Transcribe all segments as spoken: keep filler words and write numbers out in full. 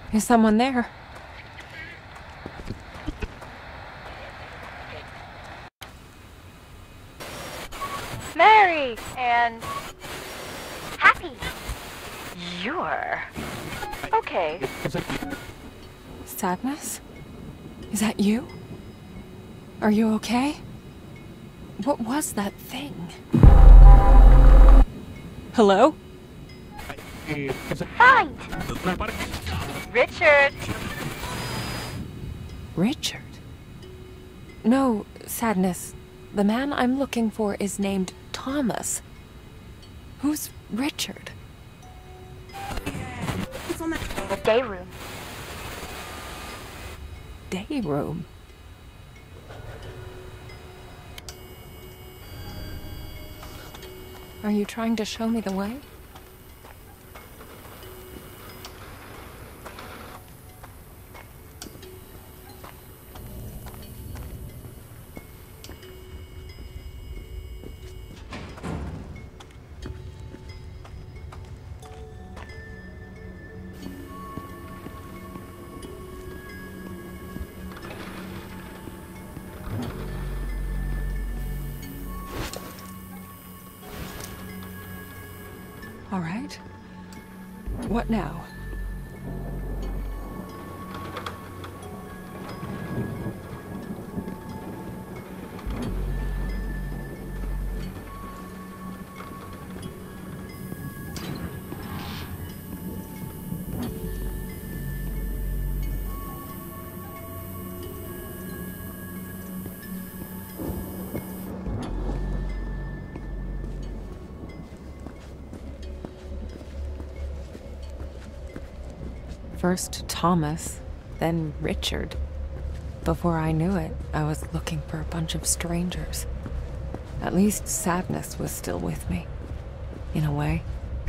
Is someone there? Merry and happy. You're okay. Sadness? Is that you? Are you okay? What was that thing? Hello? Fight! Richard! Richard? No, Sadness. The man I'm looking for is named Thomas. Who's Richard? The day room. Day room. Are you trying to show me the way? All right. What now? First Thomas, then Richard. Before I knew it, I was looking for a bunch of strangers. At least Sadness was still with me, in a way.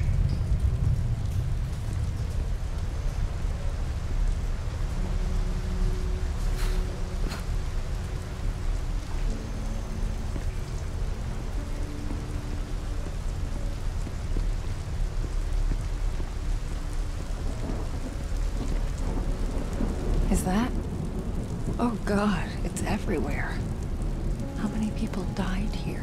Is that? Oh God, it's everywhere. How many people died here?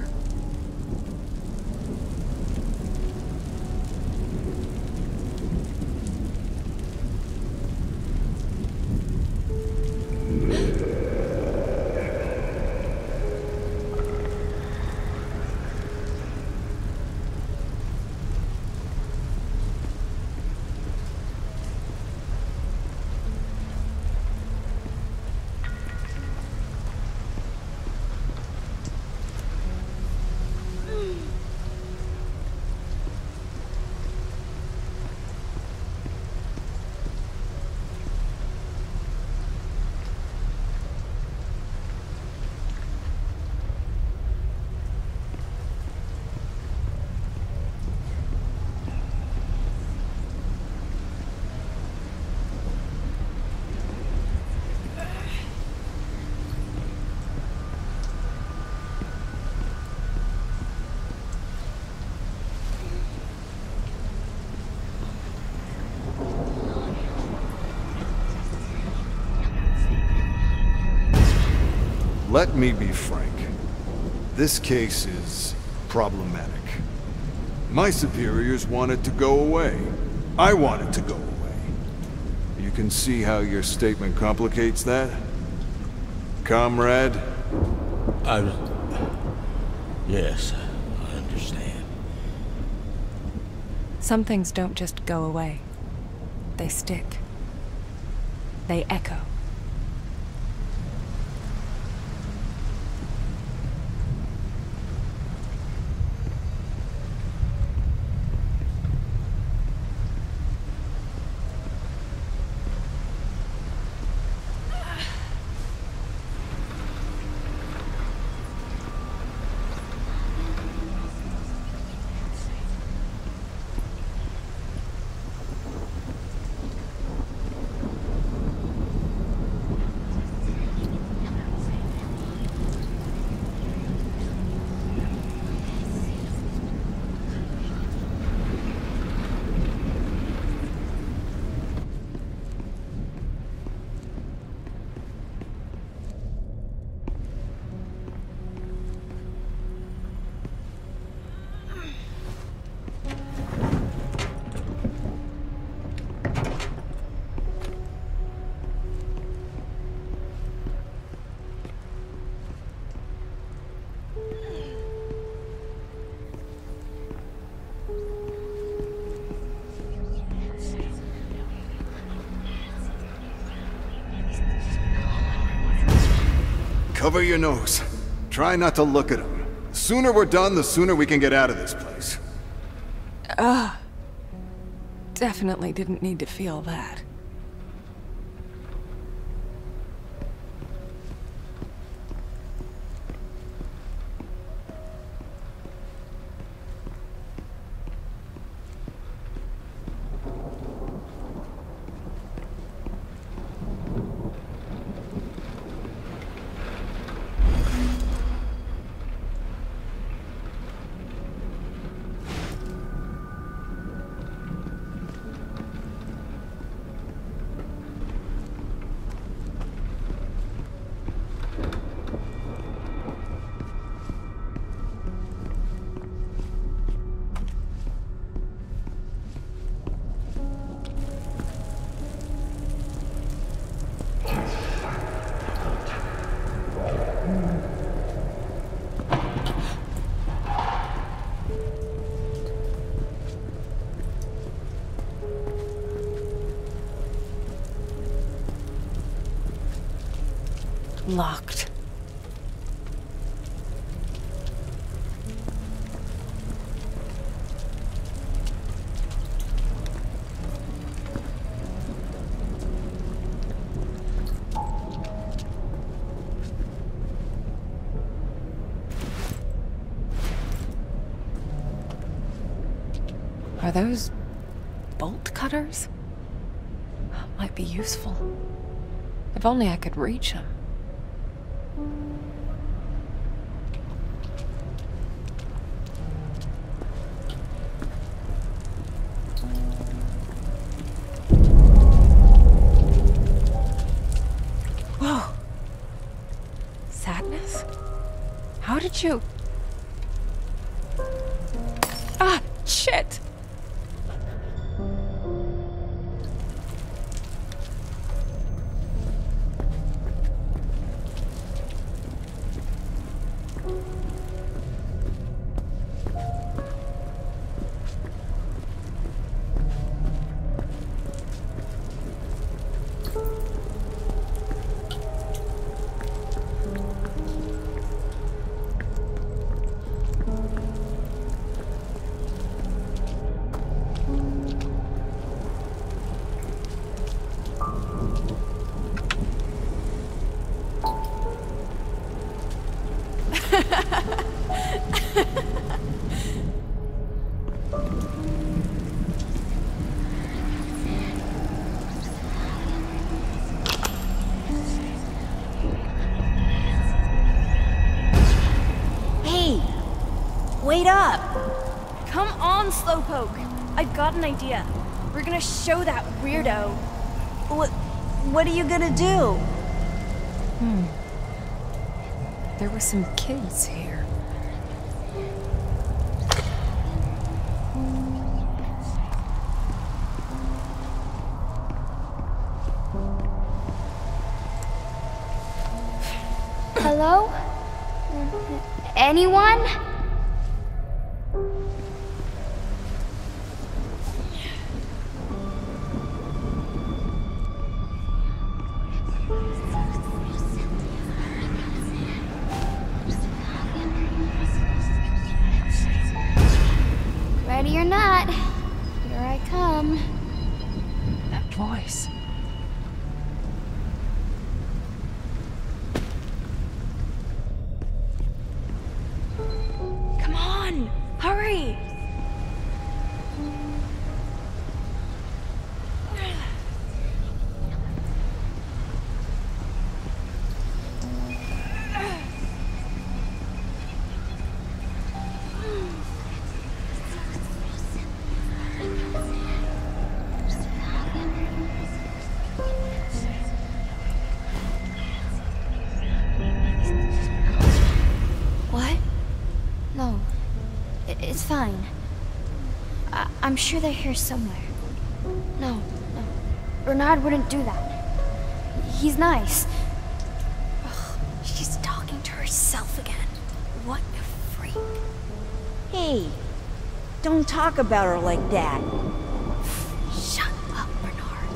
Let me be frank. This case is problematic. My superiors want it to go away. I want it to go away. You can see how your statement complicates that? Comrade? I was... Yes, I understand. Some things don't just go away. They stick. They echo. Cover your nose. Try not to look at him. The sooner we're done, the sooner we can get out of this place. Ugh. Definitely didn't need to feel that. Locked. Are those bolt cutters? Might be useful. If only I could reach them. Whoa! Sadness? How did you... Ah! Shit! Wait up! Come on, Slowpoke! I've got an idea. We're gonna show that weirdo. What, what are you gonna do? Hmm. There were some kids here. Hello? Anyone? Ready or not, here I come. That voice. Come on, hurry! It's fine. I I'm sure they're here somewhere. No, no. Bernard wouldn't do that. He's nice. Ugh, she's talking to herself again. What a freak. Hey, don't talk about her like that. Shut up, Bernard.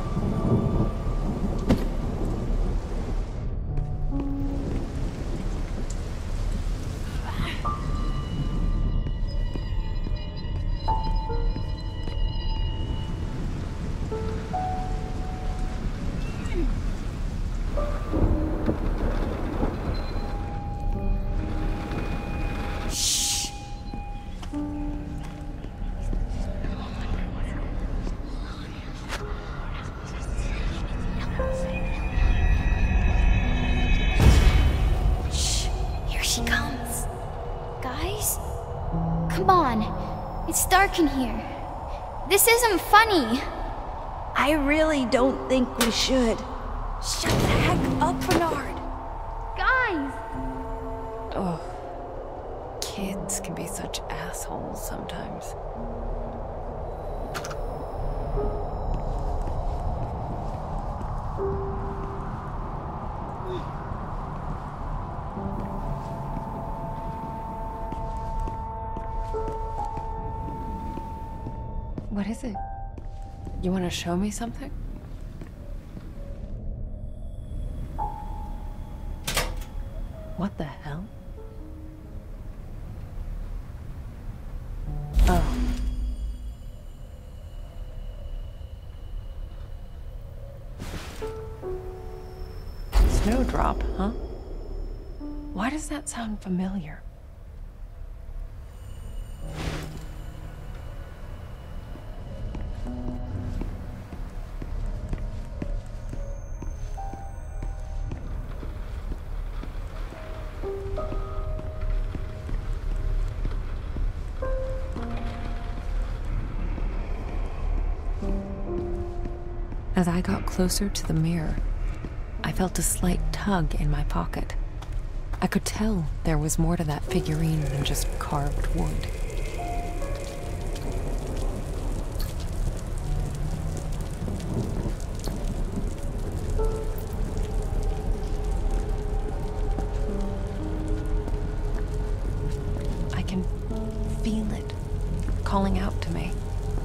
Guys? Come on. It's dark in here. This isn't funny. I really don't think we should. Shut the heck up, Bernard. Guys! Oh, kids can be such assholes sometimes. What is it? You want to show me something? What the hell? Oh. Snowdrop, huh? Why does that sound familiar? As I got closer to the mirror, I felt a slight tug in my pocket. I could tell there was more to that figurine than just carved wood. I can feel it calling out to me.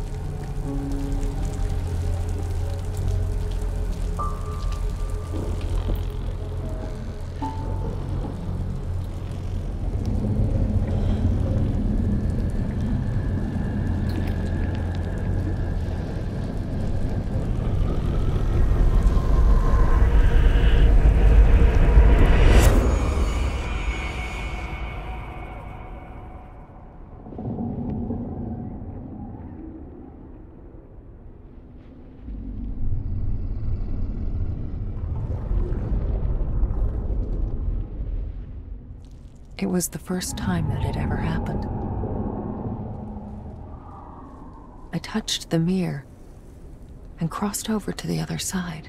It was the first time that had ever happened. I touched the mirror and crossed over to the other side.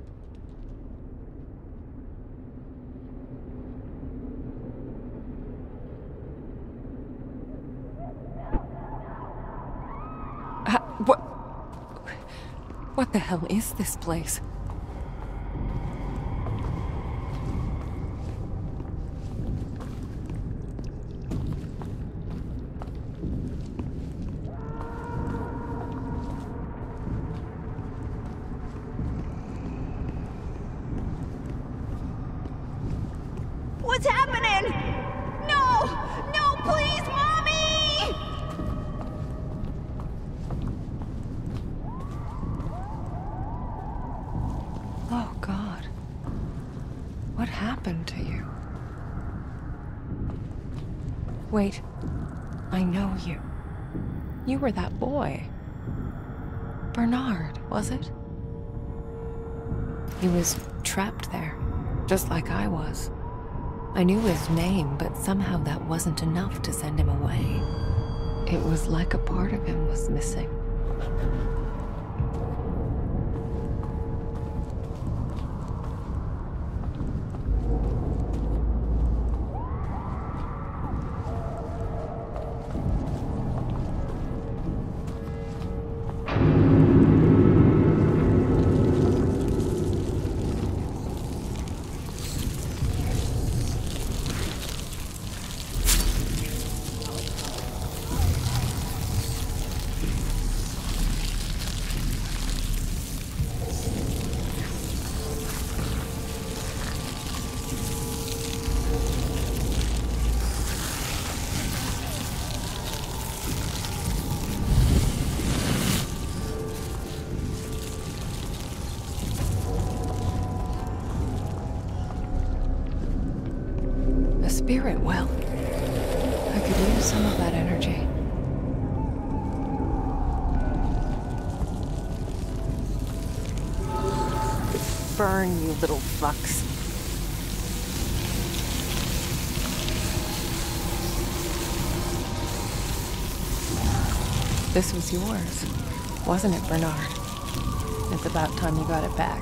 Uh, what? What the hell is this place? What's happening? No! No, please, Mommy! Oh, God. What happened to you? Wait. I know you. You were that boy. Bernard, was it? He was trapped there, just like I was. I knew his name, but somehow that wasn't enough to send him away. It was like a part of him was missing. Spirit well. I could use some of that energy. Burn, you little fucks. This was yours, wasn't it, Bernard? It's about time you got it back.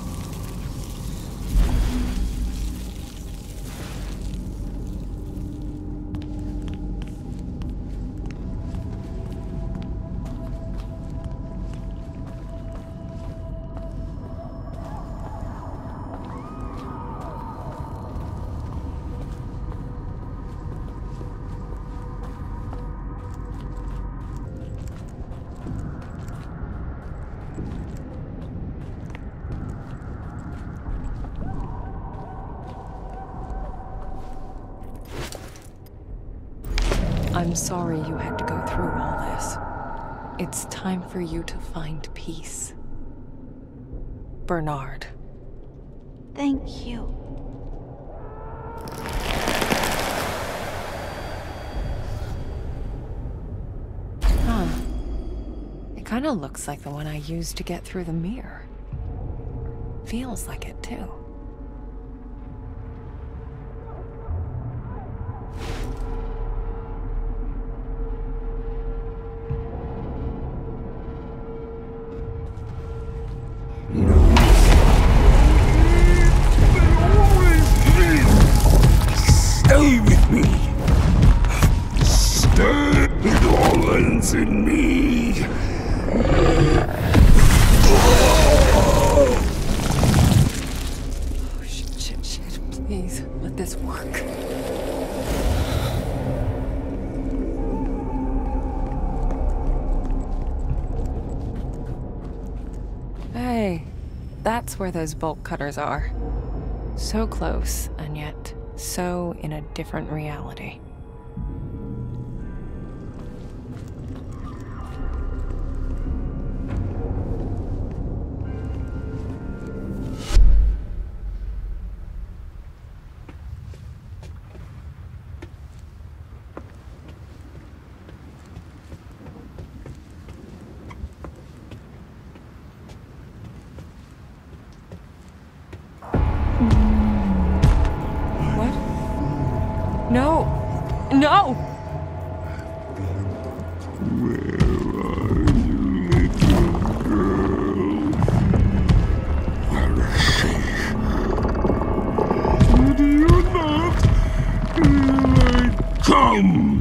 I'm sorry you had to go through all this. It's time for you to find peace. Bernard. Thank you. Huh. It kind of looks like the one I used to get through the mirror. Feels like it, too. Stay with me. Stay. It all ends in me. Oh, shit, shit, shit. Please, let this work. Hey, that's where those bolt cutters are. So close, and yet so in a different reality. No! No! Where are you, little girl? Where is she? Do you not feel like come?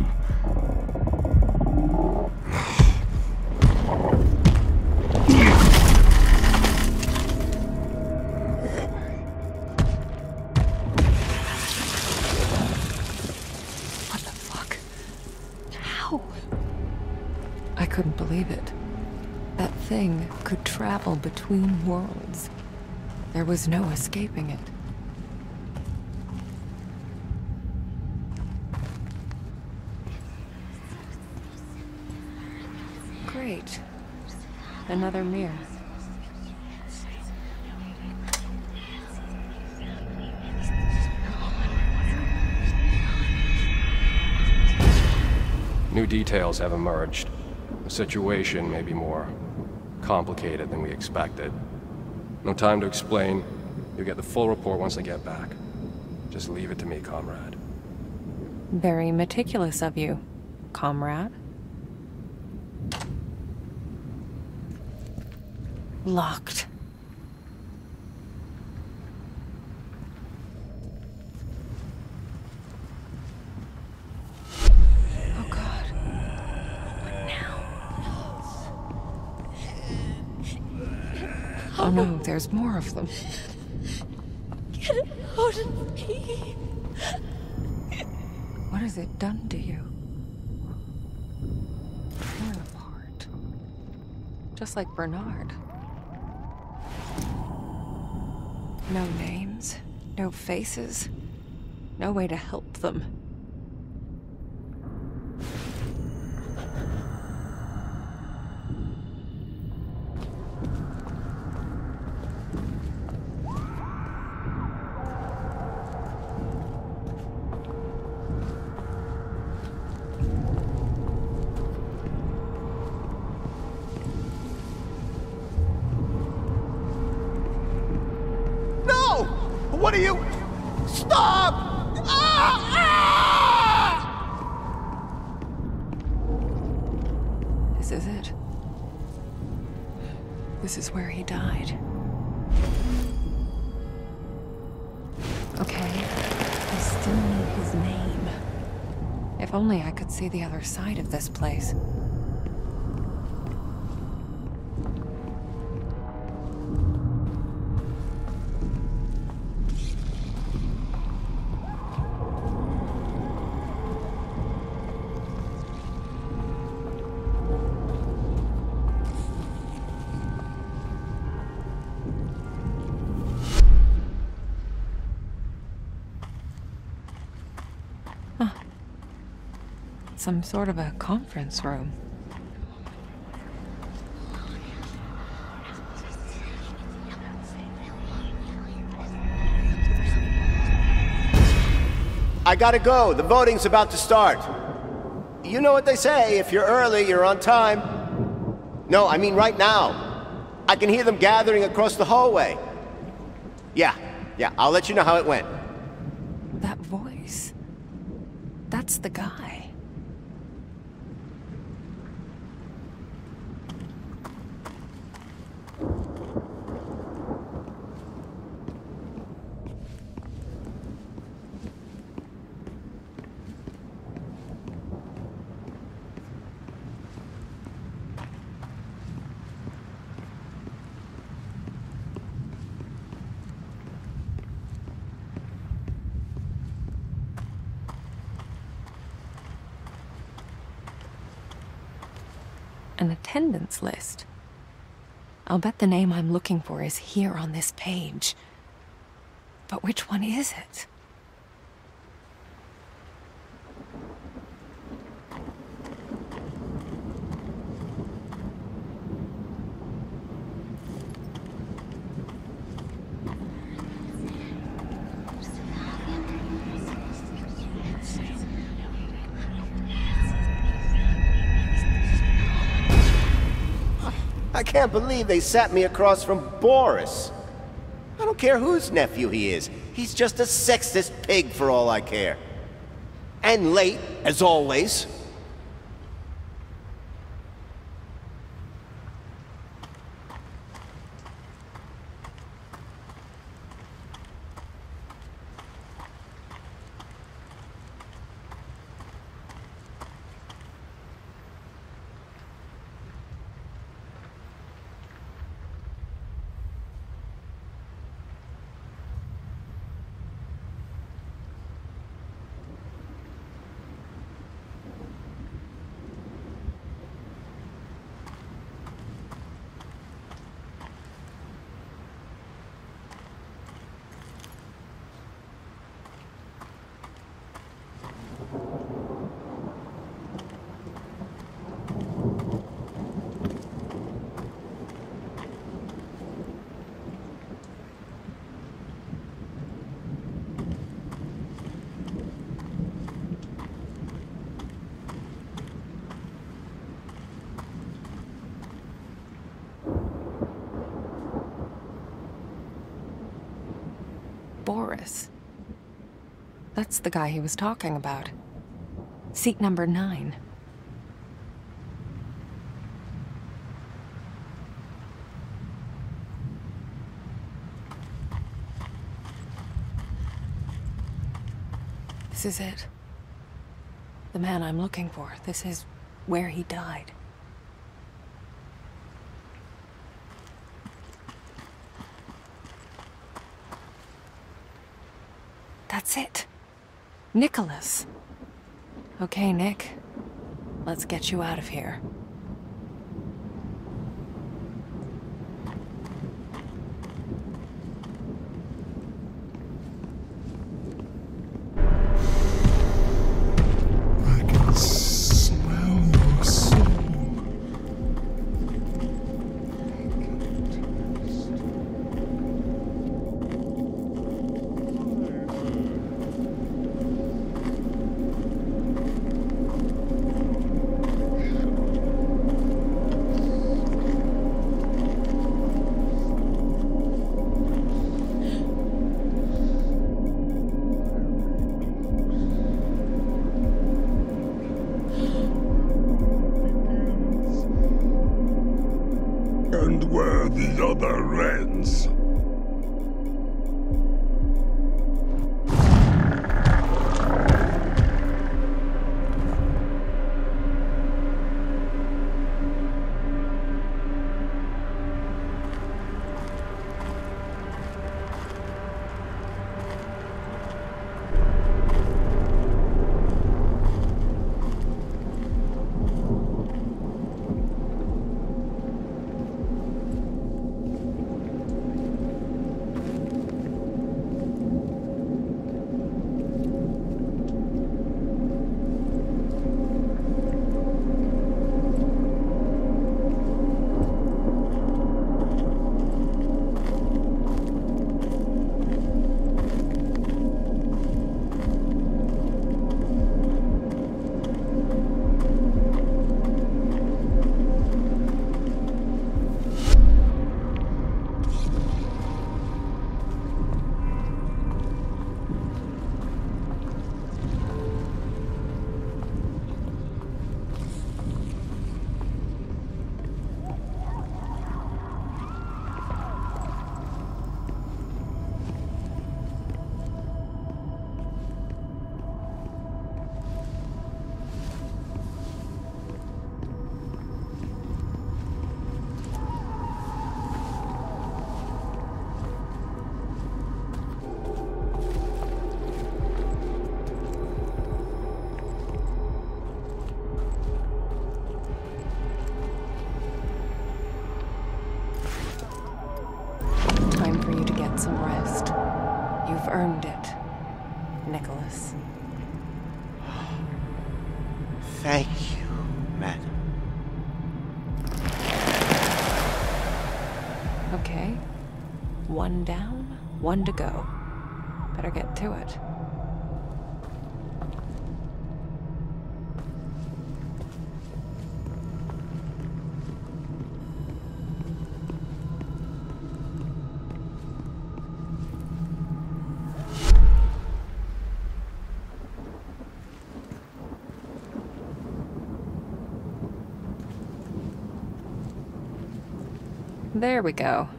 I couldn't believe it. That thing could travel between worlds. There was no escaping it. Great. Another mirror. New details have emerged. The situation may be more complicated than we expected. No time to explain. You'll get the full report once I get back. Just leave it to me, comrade. Very meticulous of you, comrade. Locked. Oh no, there's more of them. Get it out of me. What has it done to you? Torn apart. Just like Bernard. No names, no faces, no way to help them. What are you? Stop! Ah! Ah! This This is it. This is where he died. Okay, I still need his name. If only I could see the other side of this place. Some sort of a conference room. I gotta go. The voting's about to start. You know what they say, if you're early, you're on time. No, I mean right now. I can hear them gathering across the hallway. Yeah, yeah, I'll let you know how it went. That voice. That's the guy. An attendance list. I'll bet the name I'm looking for is here on this page. But which one is it? I can't believe they sat me across from Boris. I don't care whose nephew he is. He's just a sexist pig for all I care. And late, as always. Boris. That's the guy he was talking about. Seat number nine. This is it. The man I'm looking for. This is where he died. That's it. Nicholas. Okay, Nick. Let's get you out of here. I can smell your soul. where the other ends. Some rest. You've earned it, Nicholas. Thank you, madam. Okay. One down, one to go. Better get to it. There we go.